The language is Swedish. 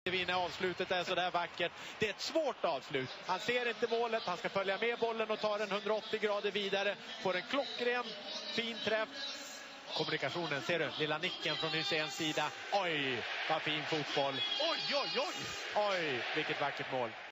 Vinna avslutet är så där vackert. Det är ett svårt avslut. Han ser inte målet, han ska följa med bollen och ta den 180 grader vidare. Får en klockren, fin träff. Kommunikationen, ser du? Lilla nicken från Hyséns sida. Oj, vad fin fotboll. Oj, oj, oj! Oj, vilket vackert mål.